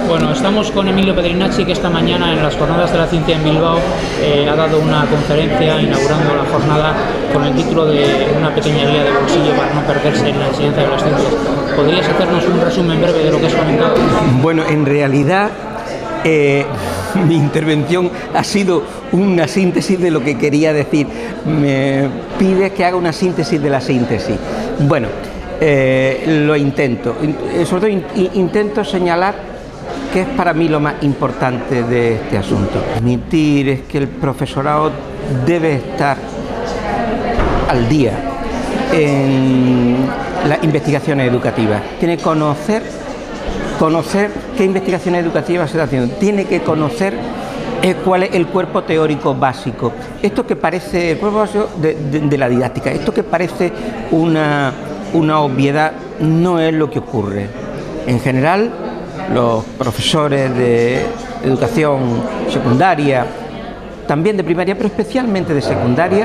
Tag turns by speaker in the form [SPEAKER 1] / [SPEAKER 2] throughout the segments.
[SPEAKER 1] Bueno, estamos con Emilio Pedrinacci, que esta mañana en las Jornadas de la Ciencia en Bilbao ha dado una conferencia inaugurando la jornada con el título de Una pequeña guía de bolsillo para no perderse en la enseñanza de las ciencias. ¿Podrías hacernos un resumen breve de lo que has comentado?
[SPEAKER 2] Bueno, en realidad mi intervención ha sido una síntesis de lo que quería decir. Me pide que haga una síntesis de la síntesis. Bueno, lo intento. Sobre todo intento señalar que es para mí lo más importante de este asunto. Admitir es que el profesorado debe estar al día en las investigaciones educativas. Tiene que conocer qué investigaciones educativas se están haciendo. Tiene que conocer cuál es el cuerpo teórico básico. Esto que parece el cuerpo básico de la didáctica, esto que parece una obviedad, no es lo que ocurre. En general, los profesores de educación secundaria, también de primaria, pero especialmente de secundaria,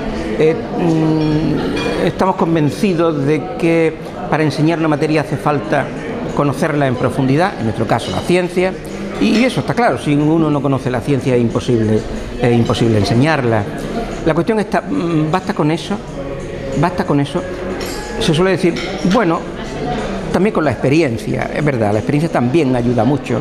[SPEAKER 2] estamos convencidos de que para enseñar una materia hace falta conocerla en profundidad, en nuestro caso la ciencia, y eso está claro, si uno no conoce la ciencia es imposible enseñarla. La cuestión está, basta con eso, se suele decir, bueno, también con la experiencia, es verdad, la experiencia también ayuda mucho,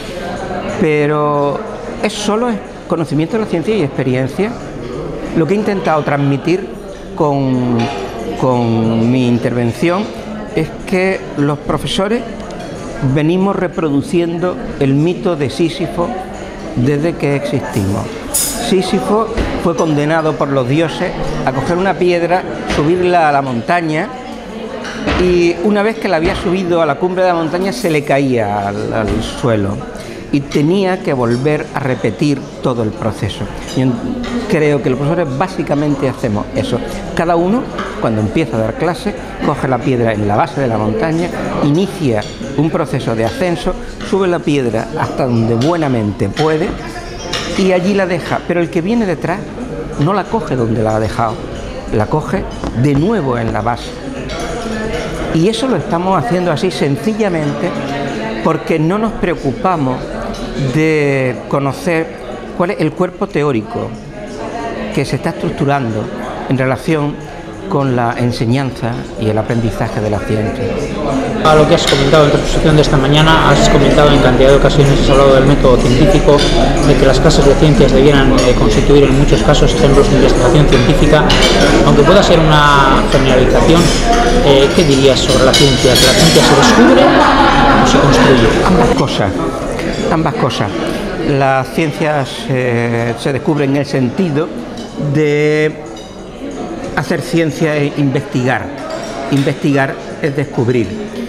[SPEAKER 2] pero es solo conocimiento de la ciencia y experiencia. Lo que he intentado transmitir con mi intervención es que los profesores venimos reproduciendo el mito de Sísifo desde que existimos. Sísifo fue condenado por los dioses a coger una piedra, subirla a la montaña, y una vez que la había subido a la cumbre de la montaña se le caía al suelo y tenía que volver a repetir todo el proceso. Yo creo que los profesores básicamente hacemos eso. Cada uno, cuando empieza a dar clase, coge la piedra en la base de la montaña, inicia un proceso de ascenso, sube la piedra hasta donde buenamente puede y allí la deja, pero el que viene detrás no la coge donde la ha dejado, la coge de nuevo en la base. Y eso lo estamos haciendo así sencillamente porque no nos preocupamos de conocer cuál es el cuerpo teórico que se está estructurando en relación con la enseñanza y el aprendizaje de la ciencia.
[SPEAKER 1] A lo que has comentado en tu exposición de esta mañana, has comentado en cantidad de ocasiones, has hablado del método científico, de que las clases de ciencias debieran constituir en muchos casos ejemplos de investigación científica. Aunque pueda ser una generalización, ¿qué dirías sobre la ciencia? ¿Que la ciencia se descubre o se construye?
[SPEAKER 2] Ambas cosas. Las ciencias se descubren en el sentido de hacer ciencia e investigar. Investigar es descubrir.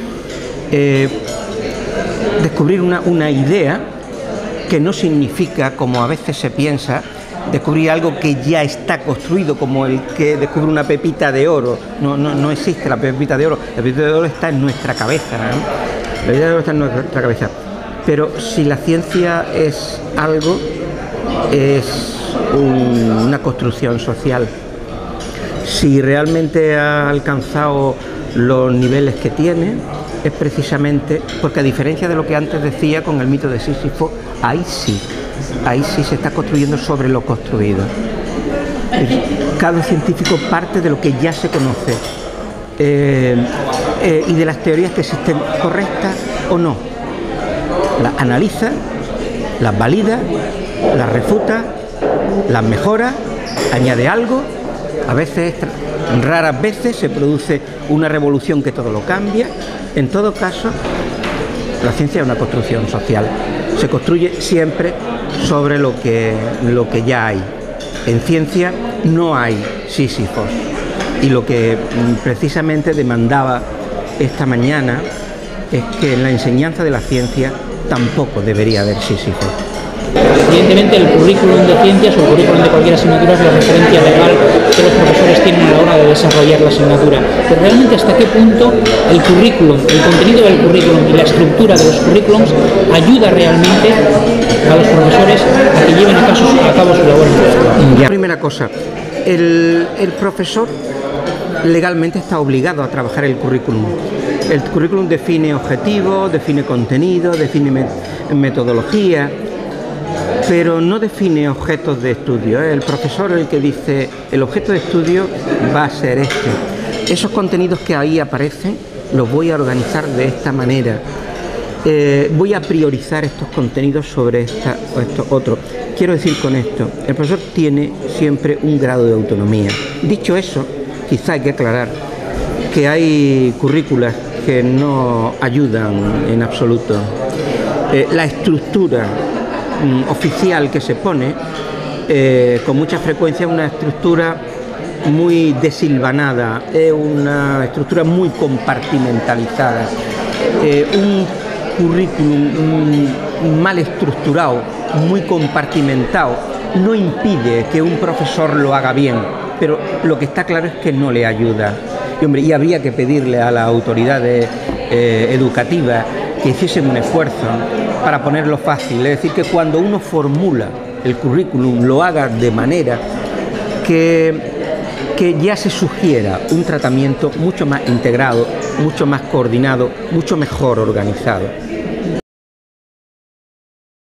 [SPEAKER 2] Descubrir una idea que no significa, como a veces se piensa, descubrir algo que ya está construido, como el que descubre una pepita de oro. No existe la pepita de oro. La pepita de oro está en nuestra cabeza, ¿no? La pepita de oro está en nuestra cabeza. Pero si la ciencia es algo, es una construcción social. Si realmente ha alcanzado los niveles que tiene, es precisamente porque, a diferencia de lo que antes decía con el mito de Sísifo, ahí sí se está construyendo sobre lo construido. Cada científico parte de lo que ya se conoce y de las teorías que existen, correctas o no. Las analiza, las valida, las refuta, las mejora, añade algo. A veces, raras veces, se produce una revolución que todo lo cambia. En todo caso, la ciencia es una construcción social. Se construye siempre sobre lo que ya hay. En ciencia no hay Sísifos. Y lo que precisamente demandaba esta mañana es que en la enseñanza de la ciencia tampoco debería haber Sísifos.
[SPEAKER 1] Evidentemente, el currículum de ciencias o el currículum de cualquier asignatura es la referencia legal que los profesores tienen a la hora de desarrollar la asignatura. Pero realmente, ¿hasta qué punto el currículum, el contenido del currículum y la estructura de los currículums ayuda realmente a los profesores a que lleven a cabo su labor?
[SPEAKER 2] La primera cosa, el profesor legalmente está obligado a trabajar el currículum. El currículum define objetivos, define contenido, define metodología, pero no define objetos de estudio. El profesor el que dice el objeto de estudio va a ser este. Esos contenidos que ahí aparecen los voy a organizar de esta manera. Voy a priorizar estos contenidos sobre estos otros. Quiero decir con esto, el profesor tiene siempre un grado de autonomía. Dicho eso, quizá hay que aclarar que hay currículas que no ayudan en absoluto. La estructura oficial que se pone, con mucha frecuencia, es una estructura muy desilvanada, es una estructura muy compartimentalizada. Un currículum mal estructurado, muy compartimentado, no impide que un profesor lo haga bien, pero lo que está claro es que no le ayuda. Y, hombre, y habría que pedirle a las autoridades educativas que hiciesen un esfuerzo para ponerlo fácil, es decir, que cuando uno formula el currículum lo haga de manera que ya se sugiera un tratamiento mucho más integrado, mucho más coordinado, mucho mejor organizado.